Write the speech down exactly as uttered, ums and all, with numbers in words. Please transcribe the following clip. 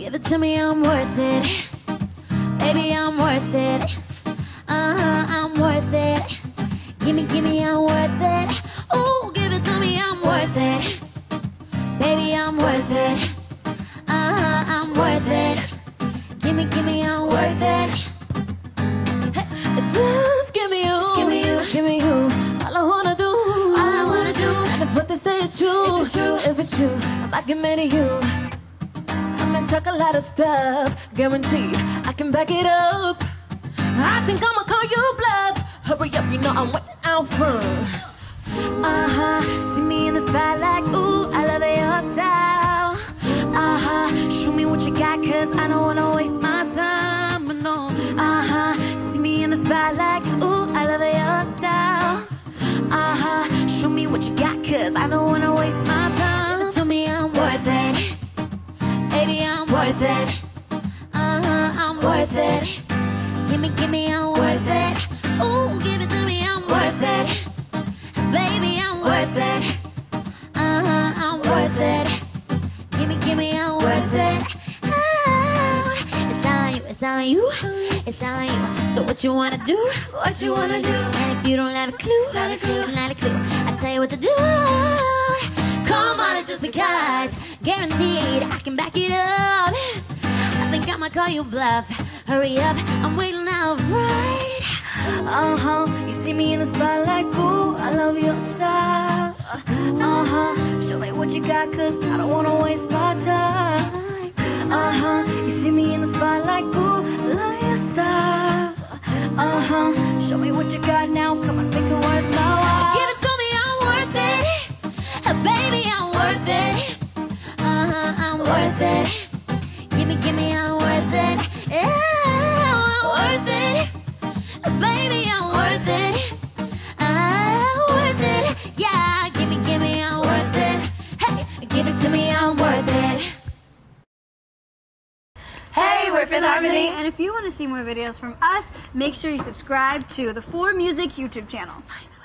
Give it to me, I'm worth it. Baby, I'm worth it. Uh-huh, I'm worth it. Gimme, gimme, I'm worth it. Ooh, give it to me, I'm worth it. Baby, I'm worth it. Uh-huh, I'm worth it. Gimme, gimme, I'm worth it. Hey, just give me you. Just give me you. Just give me you. All I wanna do. All I wanna do. And if what they say is true. If it's true. If it's true. I'm not committing to you. I talk a lot of stuff, guaranteed I can back it up. I think I'ma call you bluff. Hurry up, you know I'm waiting out front. Uh-huh, see me in the spot like, ooh, I love your style. Uh-huh, show me what you got, cause I don't wanna waste my time, no. Uh-huh, see me in the spot like, ooh, I love your style. Uh-huh, show me what you got, cause I don't wanna waste my time. Give it to me, I'm worth it. Baby, I'm worth it. Uh-huh, I'm worth it. Gimme, gimme, I'm worth it. Ooh, give it to me, I'm worth it. Baby, I'm worth it. Uh-huh, I'm worth it. Gimme, gimme, I'm worth it. Oh, it's on you, it's on you, it's on you. So what you wanna do? What you wanna do? And if you don't have a clue, not a clue, not a clue, I'll tell you what to do. Come on, it's just because, guaranteed I can back it up. I think I'ma call you bluff. Hurry up, I'm waiting out right. Uh-huh, you see me in the spot like, ooh, I love your style. Uh-huh, show me what you got, cause I don't wanna waste my time. Uh-huh, you see me in the spot like, ooh, I love your style. Uh-huh, show me what you got now, come on, make it worth my while. Give it to me, I'm worth it. Baby, I'm worth it. Uh-huh, I'm worth it. Gimme, gimme, I'm worth it. Yeah, I'm worth it. Baby, I'm worth it. I'm worth it. Yeah, gimme, gimme, I'm worth it. Hey, give it to me, I'm worth it. Hey, we're Fifth Harmony. And if you want to see more videos from us, make sure you subscribe to the four Music YouTube channel.